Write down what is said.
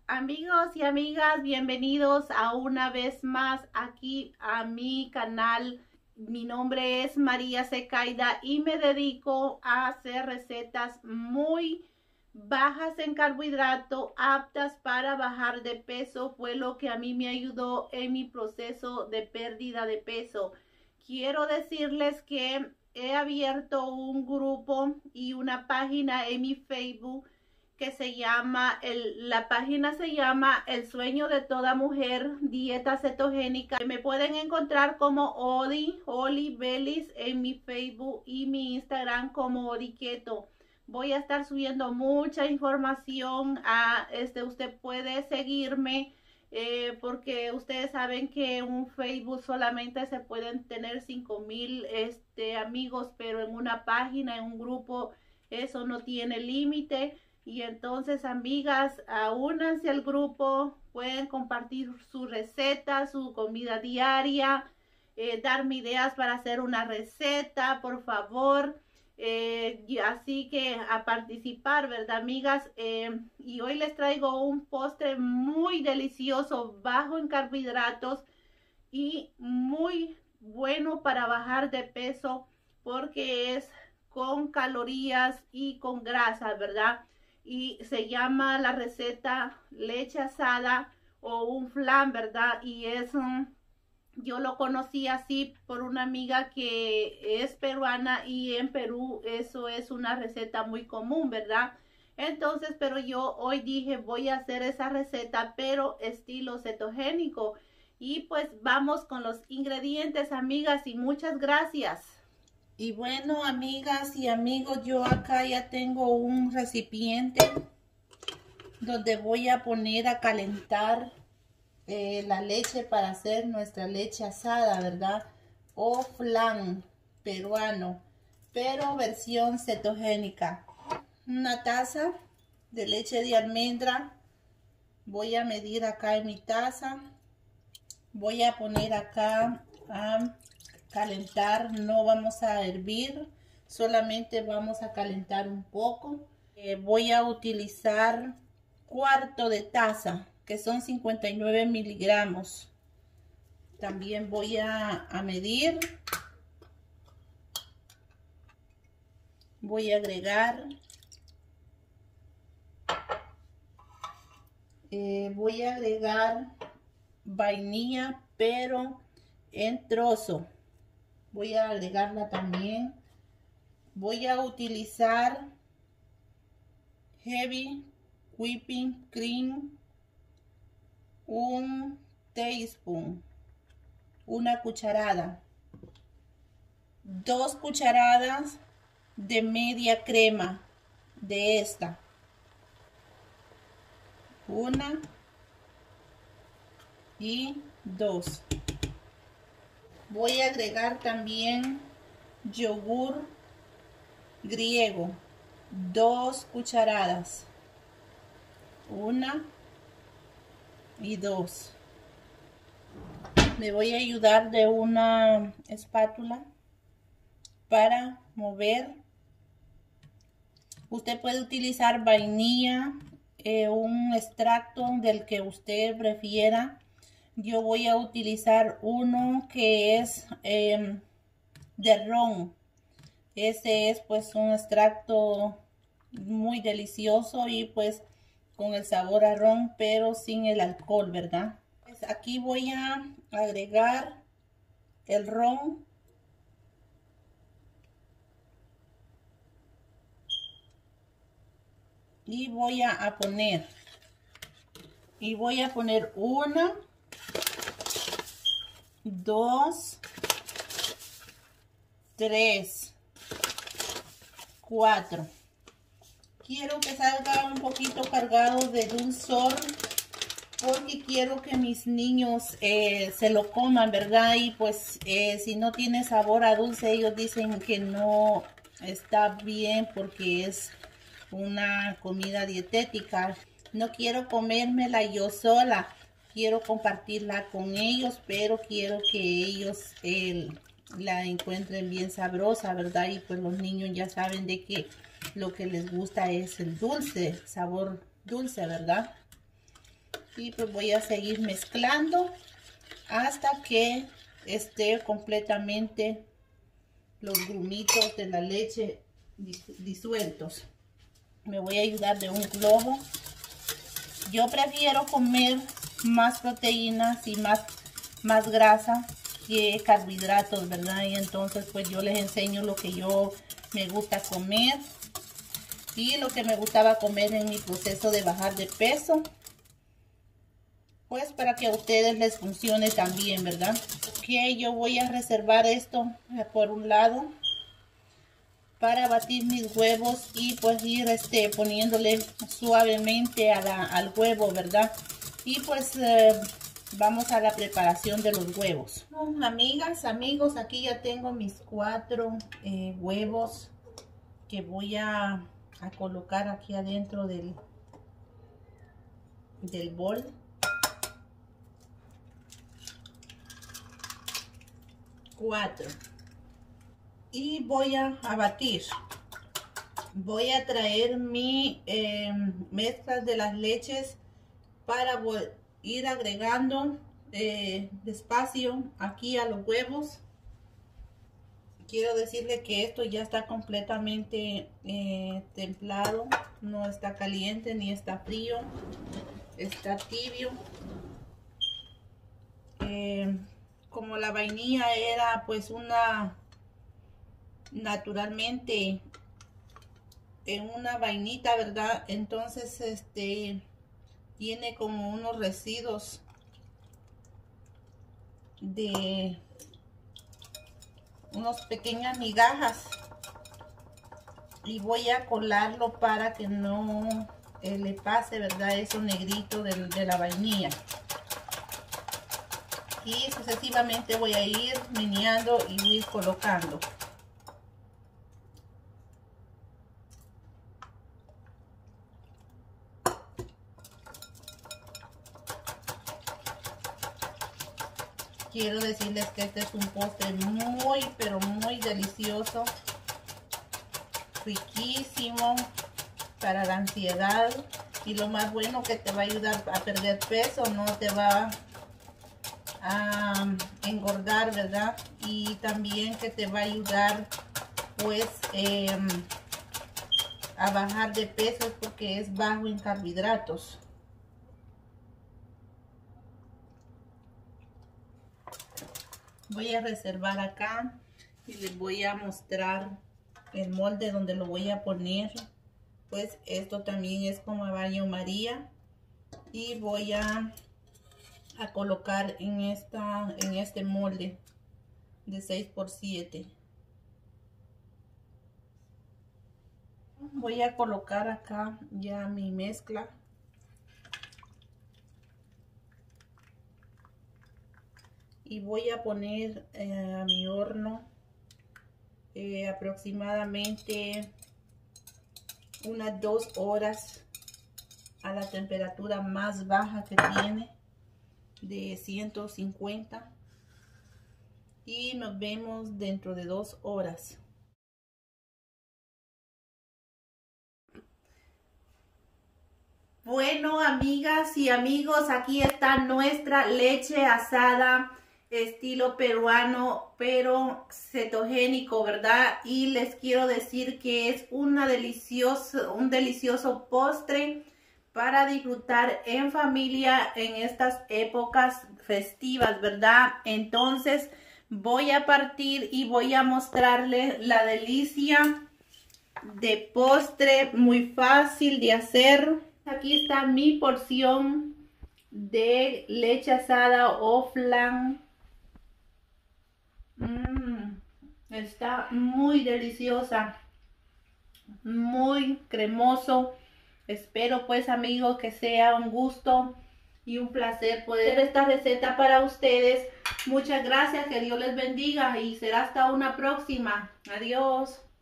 Amigos y amigas, bienvenidos a una vez más aquí a mi canal. Mi nombre es María Secaida y me dedico a hacer recetas muy bajas en carbohidrato, aptas para bajar de peso. Fue lo que a mí me ayudó en mi proceso de pérdida de peso. Quiero decirles que he abierto un grupo y una página en mi Facebook que se llama, la página se llama El Sueño de Toda Mujer, Dieta Cetogénica. Me pueden encontrar como Oli Bellis en mi Facebook y mi Instagram como Odi Keto. Voy a estar subiendo mucha información. Usted puede seguirme porque ustedes saben que en un Facebook solamente se pueden tener 5,000 amigos, pero en una página, en un grupo, eso no tiene límite. Y entonces, amigas, únanse al grupo, pueden compartir su receta, su comida diaria, darme ideas para hacer una receta, por favor. Así que a participar, ¿verdad, amigas? Y hoy les traigo un postre muy delicioso, bajo en carbohidratos y muy bueno para bajar de peso porque es con calorías y con grasa, ¿verdad? Y se llama la receta leche asada o un flan, ¿verdad? Y yo lo conocí así por una amiga que es peruana y en Perú eso es una receta muy común, ¿verdad? Entonces, pero yo hoy dije voy a hacer esa receta, pero estilo cetogénico. Y pues vamos con los ingredientes, amigas, y muchas gracias. Y bueno, amigas y amigos, yo acá ya tengo un recipiente donde voy a poner a calentar la leche para hacer nuestra leche asada, ¿verdad? O flan peruano, pero versión cetogénica. Una taza de leche de almendra. Voy a medir acá en mi taza. Voy a poner acá a calentar, no vamos a hervir, solamente vamos a calentar un poco. Voy a utilizar cuarto de taza, que son 59 miligramos. También voy a medir. Voy a agregar. Voy a agregar vainilla, pero en trozo. Voy a agregarla también. Voy a utilizar heavy whipping cream, un teaspoon, una cucharada, 2 cucharadas de media crema de esta, una y 2. Voy a agregar también yogur griego, 2 cucharadas, 1 y 2. Me voy a ayudar de una espátula para mover. Usted puede utilizar vainilla, un extracto del que usted prefiera. Yo voy a utilizar uno que es de ron. Ese es pues un extracto muy delicioso y pues con el sabor a ron, pero sin el alcohol, ¿verdad? Pues aquí voy a agregar el ron. Y voy a poner. Y voy a poner 1, 2, 3, 4. Quiero que salga un poquito cargado de dulzor porque quiero que mis niños se lo coman, ¿verdad? Y pues si no tiene sabor a dulce, ellos dicen que no está bien porque es una comida dietética. No quiero comérmela yo sola, quiero compartirla con ellos, pero quiero que ellos la encuentren bien sabrosa, ¿verdad? Y pues los niños ya saben de que lo que les gusta es el dulce, sabor dulce, ¿verdad? Y pues voy a seguir mezclando hasta que esté completamente los grumitos de la leche disueltos. Me voy a ayudar de un globo. Yo prefiero comer más proteínas y más grasa que carbohidratos, ¿verdad? Y entonces pues yo les enseño lo que yo me gusta comer y lo que me gustaba comer en mi proceso de bajar de peso, pues para que a ustedes les funcione también, ¿verdad? Ok, yo voy a reservar esto por un lado para batir mis huevos y pues ir poniéndole suavemente al huevo, ¿verdad? Y pues vamos a la preparación de los huevos. Amigas, amigos, aquí ya tengo mis 4 huevos que voy a colocar aquí adentro del bol. Y voy a batir. Voy a traer mi mezclas de las leches para ir agregando despacio aquí a los huevos. Quiero decirle que esto ya está completamente templado, no está caliente ni está frío, está tibio. Como la vainilla era pues naturalmente en una vainita, ¿verdad? Entonces tiene como unos residuos de unas pequeñas migajas y voy a colarlo para que no le pase, ¿verdad? Eso negrito de la vainilla. Y sucesivamente voy a ir meneando y ir colocando. Quiero decirles que este es un postre muy, pero muy delicioso. Riquísimo para la ansiedad. Y lo más bueno que te va a ayudar a perder peso, no te va a engordar, ¿verdad? Y también que te va a ayudar pues a bajar de peso porque es bajo en carbohidratos. Voy a reservar acá y les voy a mostrar el molde donde lo voy a poner. Pues esto también es como a baño María y voy a colocar en este molde de 6x7. Voy a colocar acá ya mi mezcla. Y voy a poner a mi horno aproximadamente unas 2 horas a la temperatura más baja que tiene, de 150. Y nos vemos dentro de 2 horas. Bueno, amigas y amigos, aquí está nuestra leche asada estilo peruano, pero cetogénico, ¿verdad? Y les quiero decir que es un delicioso postre para disfrutar en familia en estas épocas festivas, ¿verdad? Entonces voy a partir y voy a mostrarles la delicia de postre, muy fácil de hacer. Aquí está mi porción de leche asada o flan. Está muy deliciosa, muy cremoso. Espero pues amigos que sea un gusto y un placer poder hacer esta receta para ustedes. Muchas gracias, que Dios les bendiga y será hasta una próxima. Adiós.